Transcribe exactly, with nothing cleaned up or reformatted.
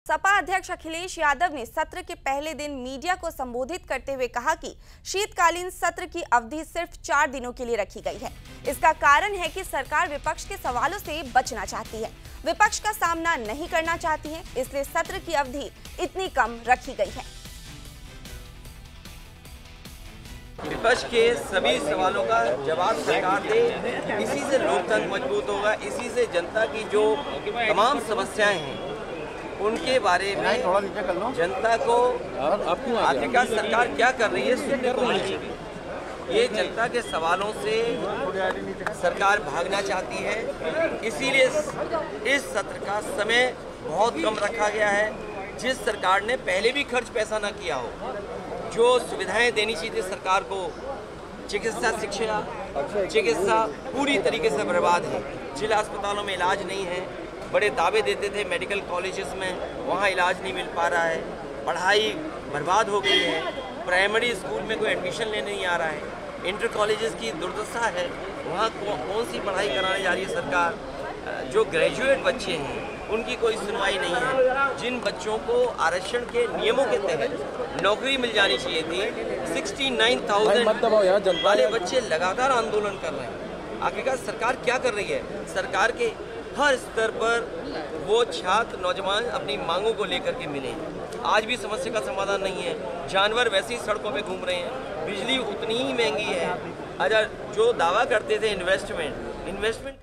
सपा अध्यक्ष अखिलेश यादव ने सत्र के पहले दिन मीडिया को संबोधित करते हुए कहा कि शीतकालीन सत्र की अवधि सिर्फ चार दिनों के लिए रखी गई है। इसका कारण है कि सरकार विपक्ष के सवालों से बचना चाहती है, विपक्ष का सामना नहीं करना चाहती है, इसलिए सत्र की अवधि इतनी कम रखी गई है। विपक्ष के सभी सवालों का जवाब सरकार दे, इसी से लोकतंत्र मजबूत होगा, इसी से जनता की जो तमाम समस्याएं हैं उनके बारे में जनता को आखिरकार सरकार क्या कर रही है सुनने को मिलेगी। ये जनता के सवालों से सरकार भागना चाहती है, इसीलिए इस सत्र का समय बहुत कम रखा गया है। जिस सरकार ने पहले भी खर्च पैसा ना किया हो, जो सुविधाएं देनी चाहिए सरकार को, चिकित्सा शिक्षा चिकित्सा पूरी तरीके से बर्बाद है। जिला अस्पतालों में इलाज नहीं है, बड़े दावे देते थे मेडिकल कॉलेजेस में, वहाँ इलाज नहीं मिल पा रहा है, पढ़ाई बर्बाद हो गई है, प्राइमरी स्कूल में कोई एडमिशन लेने नहीं आ रहा है, इंटर कॉलेजेस की दुर्दशा है, वहाँ कौ, कौन सी पढ़ाई कराने जा रही है सरकार। जो ग्रेजुएट बच्चे हैं उनकी कोई सुनवाई नहीं है। जिन बच्चों को आरक्षण के नियमों के तहत नौकरी मिल जानी चाहिए थी, उनहत्तर हज़ार वाले बच्चे लगातार आंदोलन कर रहे हैं। आखिरकार सरकार क्या कर रही है? सरकार के हर स्तर पर वो छात्र नौजवान अपनी मांगों को लेकर के मिले हैं। आज भी समस्या का समाधान नहीं है। जानवर वैसे ही सड़कों पे घूम रहे हैं, बिजली उतनी ही महंगी है। अगर जो दावा करते थे इन्वेस्टमेंट इन्वेस्टमेंट